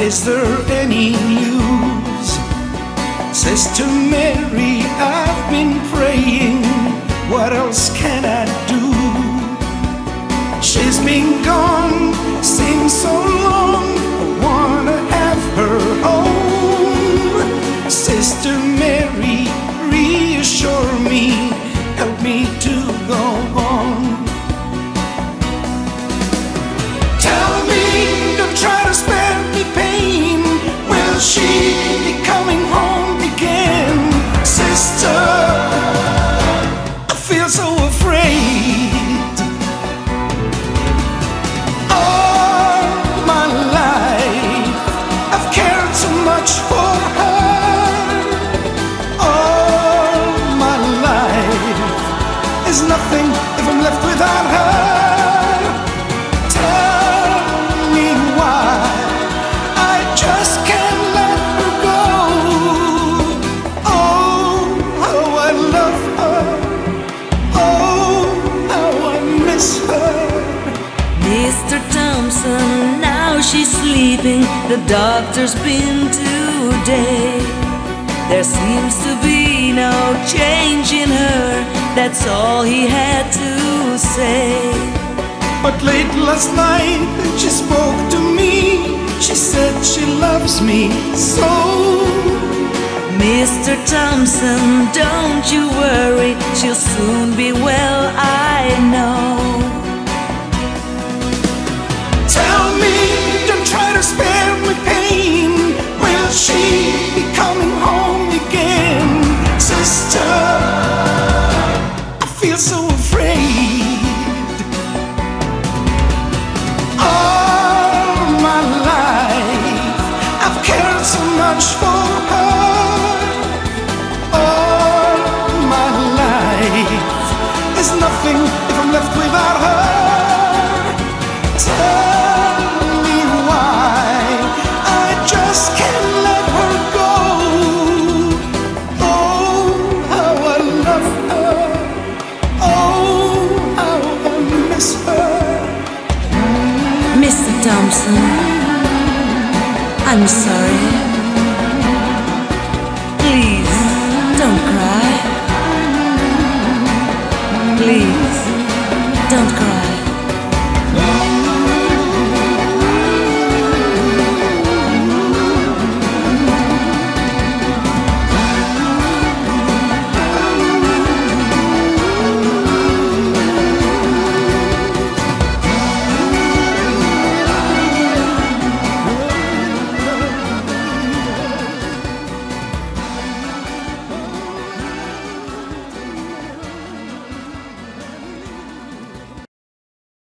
is there any news? Sister Mary, I've been praying, what else can I do? She's been gone since so long, I wanna have her home. Sister Mary, reassure me, help me to go on. Tell me, don't try to spare me pain, will she be coming home again? Sister, I feel so afraid. All my life I've cared so much for her. All my life is nothing if I'm left without her. Tell me why I just can't let her go. Oh, how I love her. Oh, how I miss her. Mr. Thompson, now she's sleeping, the doctor's been today. There seems to be no change in her, that's all he had to say. But late last night she spoke to me, she said she loves me so. Mr. Thompson, don't you worry, she'll soon be well, I know. Tell me, don't try to spare me pain, will she be coming home again? Sister, I feel so afraid. All my life I've cared so much for her. All my life is nothing if I'm left without her. Tell me why I just can't let her go. Oh, how I love her. Oh, how I miss her. Mr. Thompson, I'm sorry. Please, don't cry. Please, don't cry.